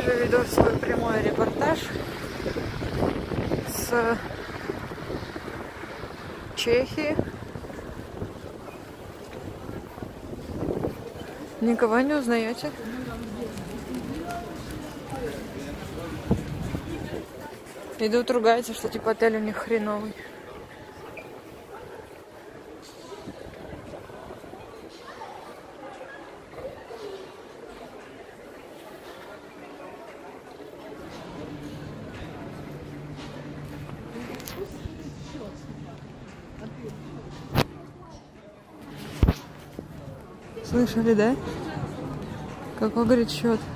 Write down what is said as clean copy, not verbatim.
же веду свой прямой репортаж с Чехии. Никого не узнаете? Идут, ругаются, что типа отель у них хреновый. Слышали, да? Какой, говорит, счет?